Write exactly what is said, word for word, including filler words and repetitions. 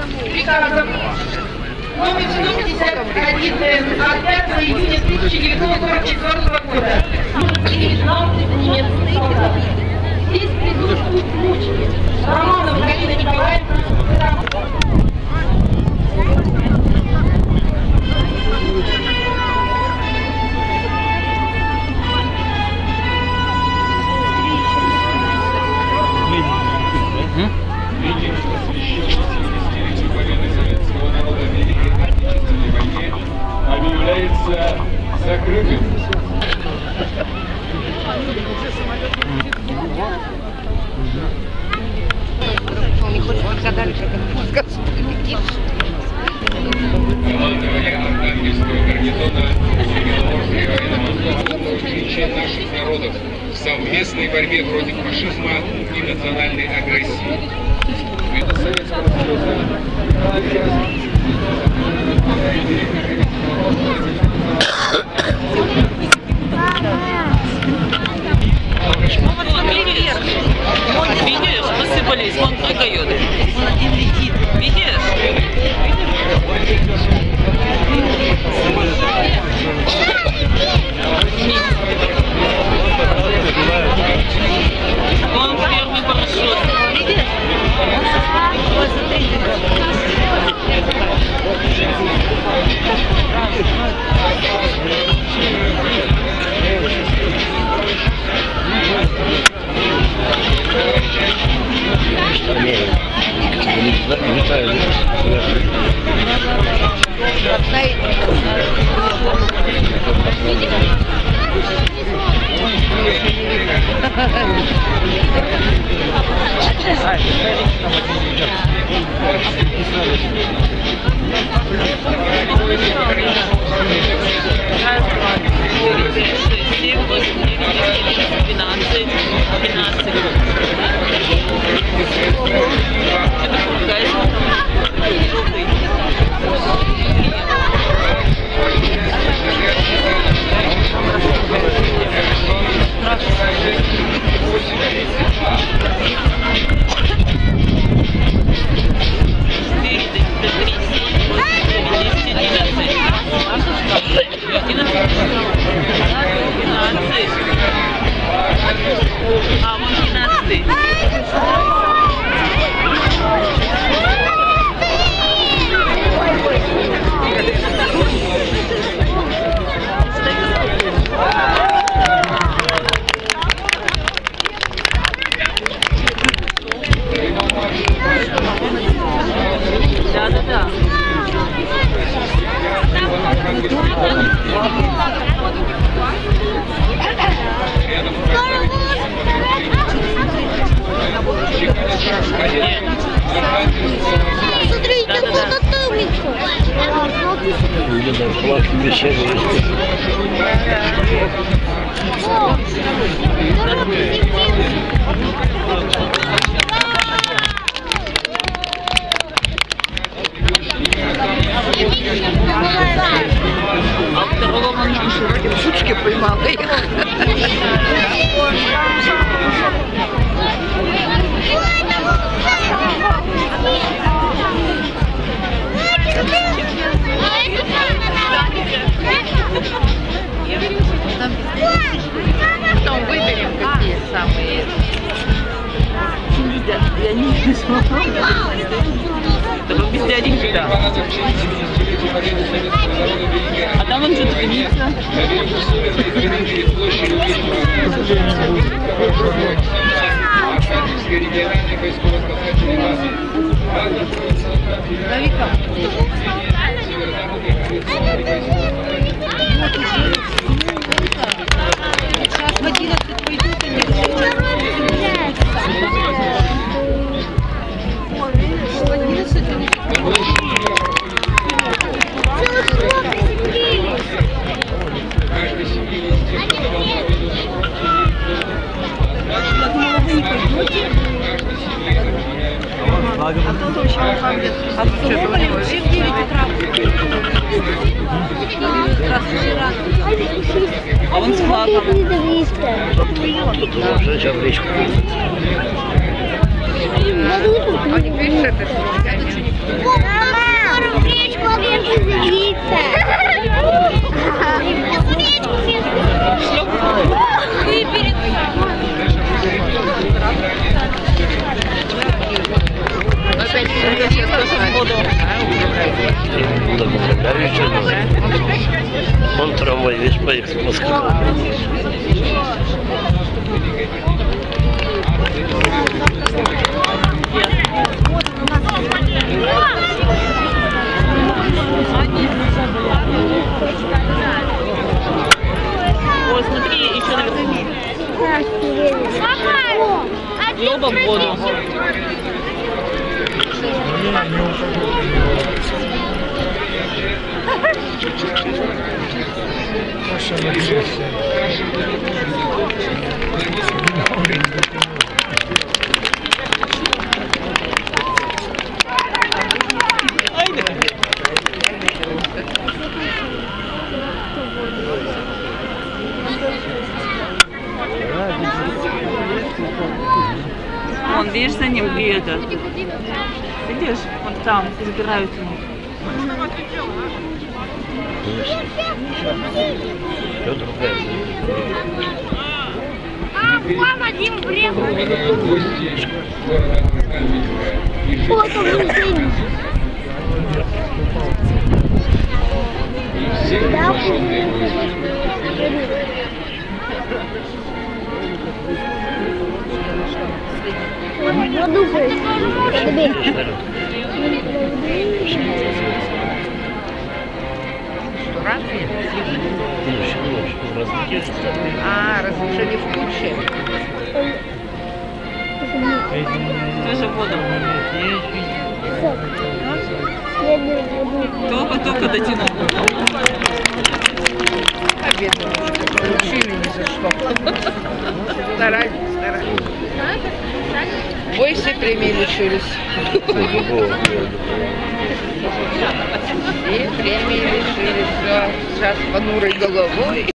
приказом номер сто пятьдесят один от пятого июня тысяча девятьсот сорок четвёртого года. девятнадцать немецких солдат. Здесь присутствуют мучки. Романов Галина Николаевна. Объявляется закрытым. Он не хочет показать, как это сказать. Командование Архангельского гарнизона Североморской военно-морского отличия наших народов в совместной борьбе против фашизма и национальной агрессии. Это Советского Союза. Видишь, посыпались, вон прыгают. Он один летит. Видишь? Он первый парашют. Видишь? А, вон двенадцатый. Да-да-да. Смотрите, кто-то томится. А второго он Сучки поймала их. Потом выберем какие самые. Я не вижу. Это без дяденьки, да. А там он что-то гнится. Сейчас в одиннадцать пойдут, они в одиннадцать они... А в Сумовале вообще в девять утра. А он с флагом. Они, видишь, это что? воду. Он трамвай весь поскакал. Ой, смотри, еще наверху. И оба в воду. Вон, видишь, за ним где это? Видишь? Вот там забирают ему. А, вон один бред. Гости города Альметьево. Вот он, музей. И все приглашенные гости. Подумай. А, разрешили в куче. Тоже воду. Только-только дотянул. Обедно получили ни за что. Старались, старались. Ой, все премии лишились. Все премии лишились. Все, сейчас понурой головой.